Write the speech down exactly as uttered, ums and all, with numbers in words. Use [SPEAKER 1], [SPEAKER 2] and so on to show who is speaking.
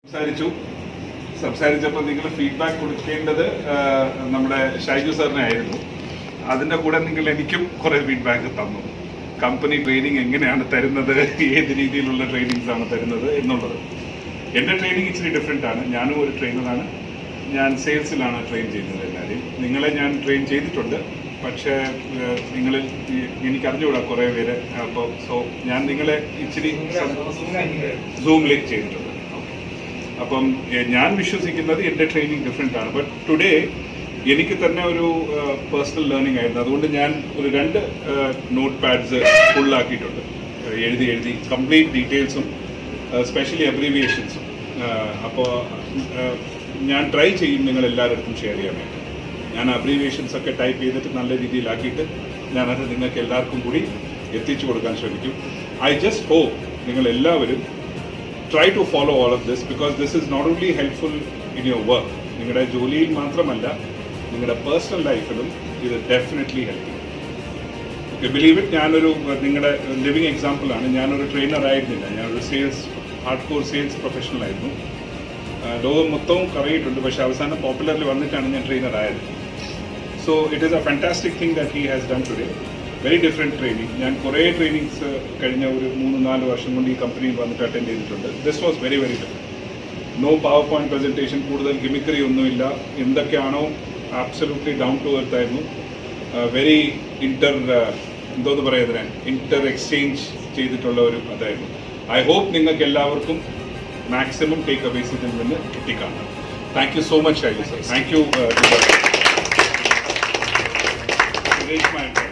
[SPEAKER 1] സംസാരിച്ചു സംസാരിച്ചപ്പോൾ നിങ്ങൾ ഫീഡ്ബാക്ക് കൊടുക്കേണ്ടത് നമ്മുടെ ഷൈജു സാറിനെ ആയിരുന്നു. അതിൻ്റെ കൂടെ നിങ്ങൾ എനിക്കും കുറേ ഫീഡ്ബാക്ക് തന്നു. കമ്പനി ട്രെയിനിങ് എങ്ങനെയാണ് തരുന്നത്, ഏത് രീതിയിലുള്ള ട്രെയിനിങ്സ് ആണ് തരുന്നത് എന്നുള്ളത്. എൻ്റെ ട്രെയിനിങ് ഇച്ചിരി ഡിഫറെൻ്റ് ആണ്. ഞാനും ഒരു ട്രെയിനറാണ്. ഞാൻ സെയിൽസിലാണ് ട്രെയിൻ ചെയ്യുന്നത് എല്ലാവരെയും. നിങ്ങളെ ഞാൻ ട്രെയിൻ ചെയ്തിട്ടുണ്ട്, പക്ഷേ നിങ്ങളിൽ എനിക്ക് അറിഞ്ഞുകൂടാ കുറേ പേര്. അപ്പോൾ സോ ഞാൻ നിങ്ങളെ ഇച്ചിരി സൂമിലേക്ക് ചെയ്തിട്ടുണ്ട്. അപ്പം ഞാൻ വിശ്വസിക്കുന്നത് എൻ്റെ ട്രെയിനിങ് ഡിഫറെൻ്റ് ആണ്. ബട്ട് ടുഡേ എനിക്ക് തന്നെ ഒരു പേഴ്സണൽ ലേണിംഗ് ആയിരുന്നു. അതുകൊണ്ട് ഞാൻ ഒരു രണ്ട് നോട്ട് പാഡ്സ് ഫുള്ളാക്കിയിട്ടുണ്ട്. എഴുതി എഴുതി കംപ്ലീറ്റ് ഡീറ്റെയിൽസും സ്പെഷ്യലി അബ്രീവിയേഷൻസും. അപ്പോൾ ഞാൻ ട്രൈ ചെയ്യും നിങ്ങൾ എല്ലാവരുടെ ഷെയർ ചെയ്യാൻ വേണ്ടി. ഞാൻ അബ്രീവിയേഷൻസ് ഒക്കെ ടൈപ്പ് ചെയ്തിട്ട് നല്ല രീതിയിലാക്കിയിട്ട് ഞാനത് നിങ്ങൾക്ക് എല്ലാവർക്കും കൂടി എത്തിച്ചു കൊടുക്കാൻ ശ്രമിക്കും. ഐ ജസ്റ്റ് ഹോപ്പ് നിങ്ങൾ എല്ലാവരും try to follow all of this, because this is not only helpful in your work, നിങ്ങളുടെ ജോലിയിൽ മാത്രമല്ല നിങ്ങളുടെ പേഴ്സണൽ ലൈഫിലും ഇത് ഡെഫിനറ്റ്ലി ഹെൽപ്പ് ചെയ്യും. Okay, believe it. ഞാനൊരു നിങ്ങളുടെ ലിവിങ് എക്സാമ്പിളാണ്. ഞാനൊരു ട്രെയിനർ ആയിരുന്നില്ല, ഞാനൊരു sales hardcore sales professional ആയിരുന്നു. ലോകം മൊത്തവും കറങ്ങിയിട്ടുണ്ട്, പക്ഷേ അവസാനം പോപ്പുലറിൽ വന്നിട്ടാണ് ഞാൻ ട്രെയിനർ ആയത്. So it is a fantastic thing that he has done today. Very different training. ഞാൻ കുറേ ട്രെയിനിങ്സ് കഴിഞ്ഞ ഒരു മൂന്ന് നാല് വർഷം കൊണ്ട് ഈ കമ്പനിയിൽ വന്നിട്ട് അറ്റൻഡ് ചെയ്തിട്ടുണ്ട്. This was very very different. No PowerPoint presentation, കൂടുതൽ ഗിമിക്കറി ഒന്നുമില്ല. എന്തൊക്കെയാണോ ആബ്സല്യൂട്ട്ലി ഡൗൺ ടു എർത്ത് ആയിരുന്നു. വെരി ഇൻ്റർ എന്തോന്ന് പറയുന്നതിന് ഇൻ്റർ എക്സ്ചേഞ്ച് ചെയ്തിട്ടുള്ള ഒരു അതായിരുന്നു. ഐ ഹോപ്പ് നിങ്ങൾക്ക് എല്ലാവർക്കും മാക്സിമം ടേക്ക് അവേസ് ഇതിൽ നിന്ന് കിട്ടിക്കാണാം. Thank you so much Shaiju sir. Thank U.